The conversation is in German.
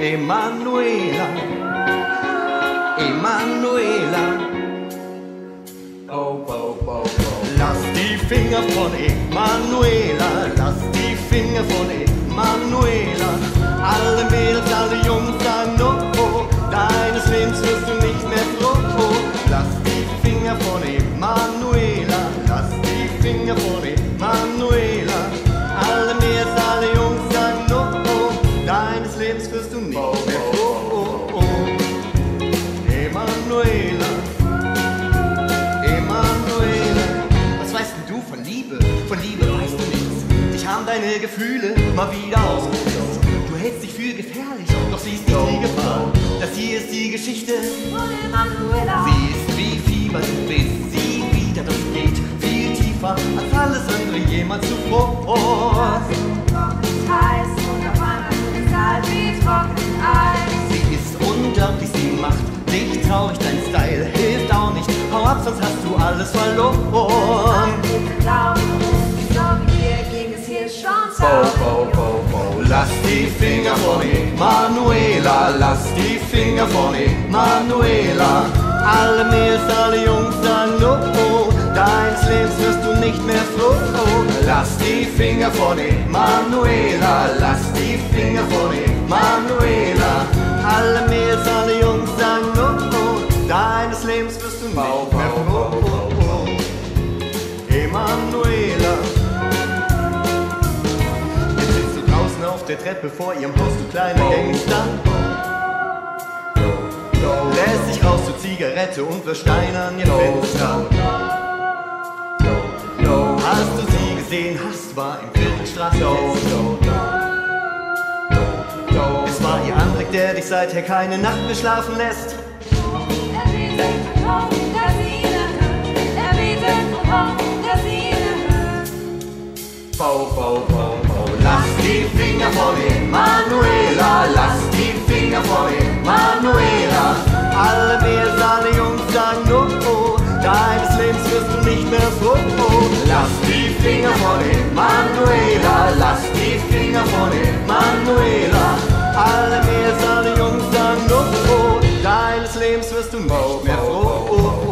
Emanuela, Emanuela. Lass die Finger von Emanuela, lass die Finger von Emanuela. Alle Mädels, alle Jungs sagen no, deines Lebens wirst du nicht mehr froh. Lass die Finger von Emanuela, lass die Finger von Emanuela. Alle Mädels, alle Jungs sagen no, deines Lebens wirst du nicht mehr froh. Emanuela, Emanuela. Was weißt denn du von Liebe? Von Liebe weißt du nichts. Dich haben deine Gefühle mal wieder ausgelöst. Du hältst dich für gefährlich, doch siehst nicht die Gefahr. Das hier ist die Geschichte von Emanuela. Sie ist wie Fieber, du bist sie wieder. Das geht viel tiefer als alles andere jemals zuvor. Heiß und auf einmal ist kalt wie trockenes Eis. Sie ist unglaublich, sie macht dich traurig. Dein Style hilft auch nicht. Hau ab, sonst hast du alles verloren. Bitte glaub mir, so wie dir ging es hier schon so. Lass die Finger von Emanuela, lass die Finger von Emanuela. Alle Mädels, alle Jungs sagen no, deines Lebens wirst du nicht mehr froh. Lass die Finger von Emanuela, lass die Finger von Emanuela. Alle Mädels, alle Jungs sagen no, deines Lebens wirst du nicht mehr froh. Emanuela. Jetzt sitzt du draußen auf der Treppe vor ihrem Haus, du kleiner Gangster. Lässt dich raus zur Zigarette und wirst Steine an ihr Fenster. Hast du sie gesehen? Hast war im Viertelstraßenfest. Es war ihr Anblick, der dich seither keine Nacht mehr schlafen lässt. Lass die Finger von Emanuela, lass die Finger von Emanuela. Alle Mädels, alle Jungs sagen no, deines Lebens wirst du nicht mehr froh. Lass die Finger von Emanuela, lass die Finger von Emanuela. Alle Mädels, alle Jungs sagen no, deines Lebens wirst du nicht mehr froh.